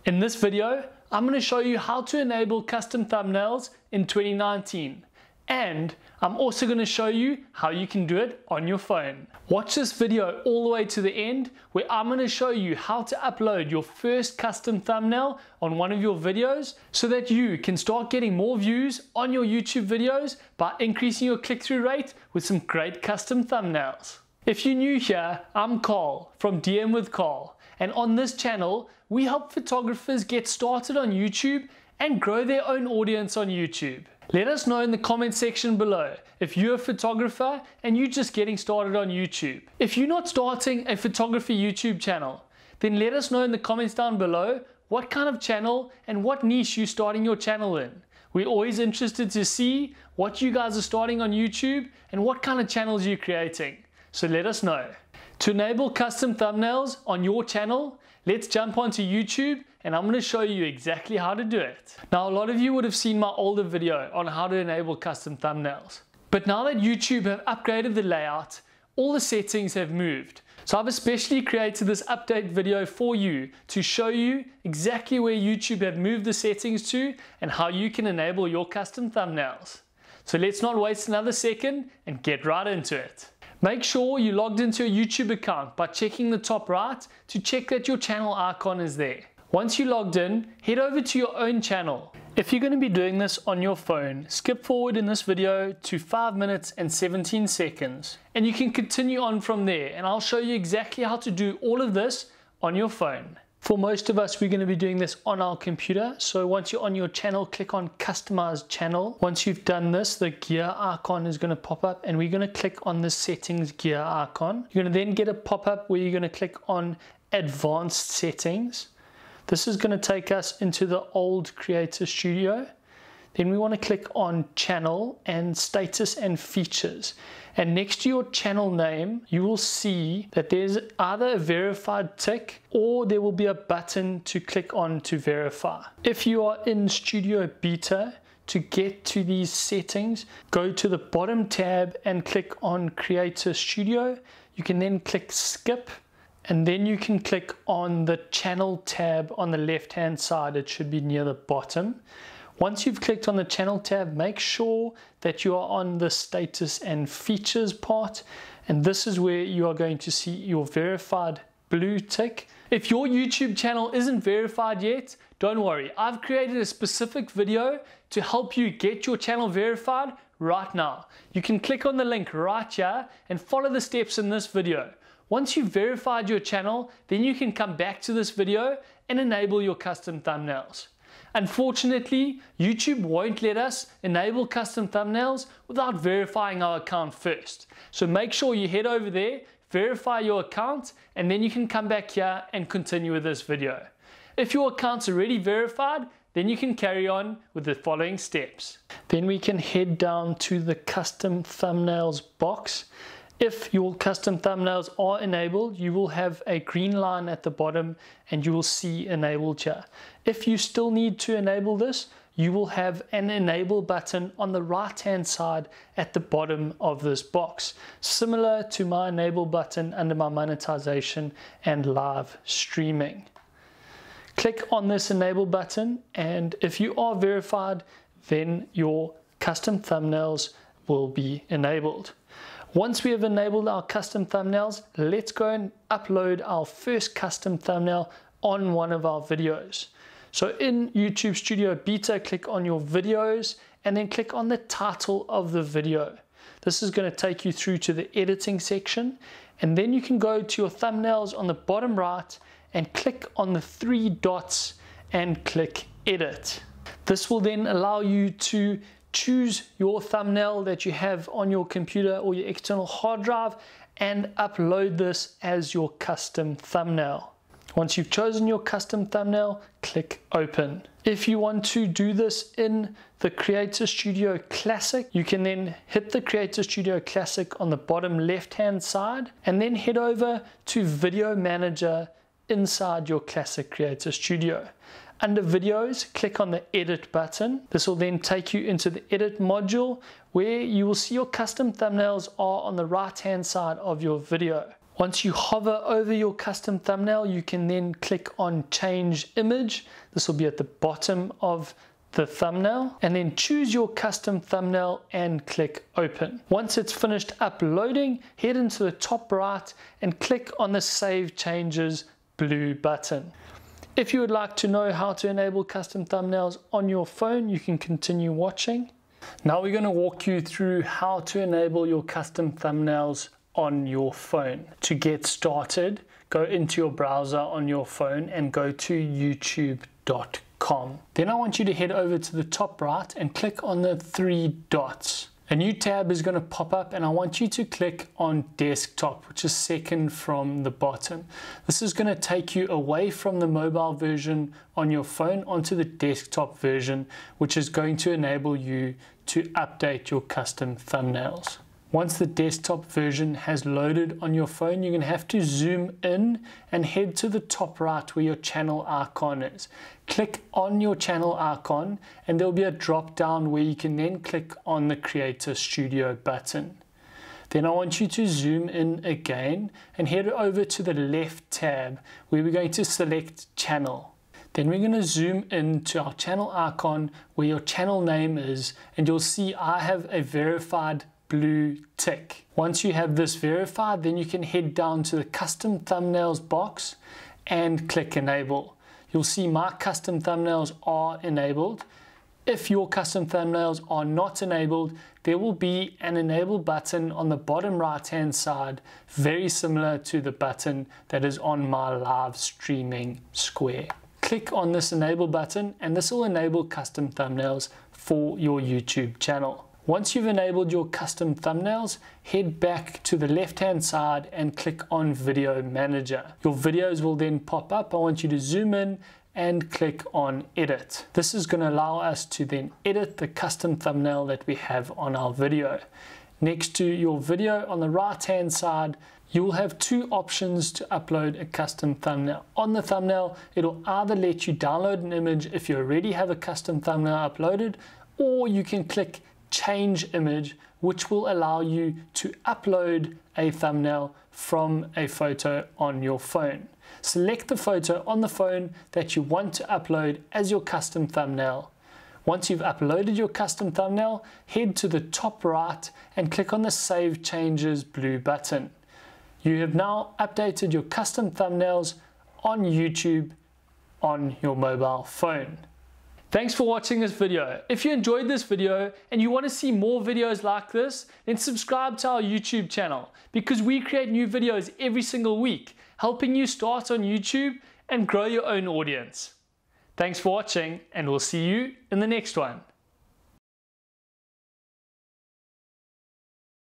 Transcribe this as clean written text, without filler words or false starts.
In this video, I'm going to show you how to enable custom thumbnails in 2019. And I'm also going to show you how you can do it on your phone. Watch this video all the way to the end where I'm going to show you how to upload your first custom thumbnail on one of your videos so that you can start getting more views on your YouTube videos by increasing your click-through rate with some great custom thumbnails. If you're new here, I'm Carl from DM with Carl, and on this channel we help photographers get started on YouTube and grow their own audience on YouTube. Let us know in the comment section below if you're a photographer and you're just getting started on YouTube. If you're not starting a photography YouTube channel, then let us know in the comments down below what kind of channel and what niche you're starting your channel in. We're always interested to see what you guys are starting on YouTube and what kind of channels you're creating. So let us know. To enable custom thumbnails on your channel, let's jump onto YouTube and I'm going to show you exactly how to do it. Now, a lot of you would have seen my older video on how to enable custom thumbnails. But now that YouTube have upgraded the layout, all the settings have moved. So I've especially created this update video for you to show you exactly where YouTube have moved the settings to and how you can enable your custom thumbnails. So let's not waste another second and get right into it. Make sure you logged into your YouTube account by checking the top right to check that your channel icon is there. Once you're logged in, head over to your own channel. If you're going to be doing this on your phone, skip forward in this video to 5 minutes and 17 seconds and you can continue on from there, and I'll show you exactly how to do all of this on your phone. For most of us, we're going to be doing this on our computer. So once you're on your channel, click on Customize Channel. Once you've done this, the gear icon is going to pop up and we're going to click on the Settings gear icon. You're going to then get a pop-up where you're going to click on Advanced Settings. This is going to take us into the old Creator Studio. Then we want to click on Channel and Status and Features. And next to your channel name, you will see that there's either a verified tick or there will be a button to click on to verify. If you are in Studio Beta, to get to these settings, go to the bottom tab and click on Creator Studio. You can then click Skip. And then you can click on the channel tab on the left hand side. It should be near the bottom. Once you've clicked on the channel tab, make sure that you are on the status and features part. And this is where you are going to see your verified blue tick. If your YouTube channel isn't verified yet, don't worry. I've created a specific video to help you get your channel verified right now. You can click on the link right here and follow the steps in this video. Once you've verified your channel, then you can come back to this video and enable your custom thumbnails. Unfortunately, YouTube won't let us enable custom thumbnails without verifying our account first. So make sure you head over there, verify your account, and then you can come back here and continue with this video. If your account's already verified, then you can carry on with the following steps. Then we can head down to the custom thumbnails box. If your custom thumbnails are enabled, you will have a green line at the bottom and you will see enabled here. If you still need to enable this, you will have an enable button on the right hand side at the bottom of this box, similar to my enable button under my monetization and live streaming. Click on this enable button, and if you are verified, then your custom thumbnails will be enabled. Once we have enabled our custom thumbnails, let's go and upload our first custom thumbnail on one of our videos. So in YouTube Studio Beta, click on your videos and then click on the title of the video. This is going to take you through to the editing section, and then you can go to your thumbnails on the bottom right and click on the 3 dots and click edit. This will then allow you to choose your thumbnail that you have on your computer or your external hard drive and upload this as your custom thumbnail. Once you've chosen your custom thumbnail, click open. If you want to do this in the Creator Studio Classic, you can then hit the Creator Studio Classic on the bottom left hand side and then head over to Video Manager inside your Classic Creator Studio. Under videos, click on the edit button. This will then take you into the edit module where you will see your custom thumbnails are on the right hand side of your video. Once you hover over your custom thumbnail, you can then click on Change Image. This will be at the bottom of the thumbnail, and then choose your custom thumbnail and click Open. Once it's finished uploading, head into the top right and click on the Save Changes blue button. If you would like to know how to enable custom thumbnails on your phone, you can continue watching. Now we're going to walk you through how to enable your custom thumbnails on your phone. To get started, go into your browser on your phone and go to youtube.com. Then I want you to head over to the top right and click on the three dots. A new tab is going to pop up and I want you to click on desktop, which is second from the bottom. This is going to take you away from the mobile version on your phone onto the desktop version, which is going to enable you to update your custom thumbnails. Once the desktop version has loaded on your phone, you're going to have to zoom in and head to the top right where your channel icon is. Click on your channel icon and there'll be a drop down where you can then click on the Creator Studio button. Then I want you to zoom in again and head over to the left tab where we're going to select Channel. Then we're going to zoom in to our channel icon where your channel name is, and you'll see I have a verified blue tick. Once you have this verified, then you can head down to the custom thumbnails box and click enable. You'll see my custom thumbnails are enabled. If your custom thumbnails are not enabled, there will be an enable button on the bottom right hand side, very similar to the button that is on my live streaming square. Click on this enable button and this will enable custom thumbnails for your YouTube channel. Once you've enabled your custom thumbnails, head back to the left-hand side and click on Video Manager. Your videos will then pop up. I want you to zoom in and click on Edit. This is going to allow us to then edit the custom thumbnail that we have on our video. Next to your video on the right-hand side, you will have two options to upload a custom thumbnail. On the thumbnail, it'll either let you download an image if you already have a custom thumbnail uploaded, or you can click Change Image, which will allow you to upload a thumbnail from a photo on your phone. Select the photo on the phone that you want to upload as your custom thumbnail. Once you've uploaded your custom thumbnail, head to the top right and click on the Save Changes blue button. You have now updated your custom thumbnails on YouTube on your mobile phone. Thanks for watching this video. If you enjoyed this video and you want to see more videos like this, then subscribe to our YouTube channel because we create new videos every single week, helping you start on YouTube and grow your own audience. Thanks for watching, and we'll see you in the next one.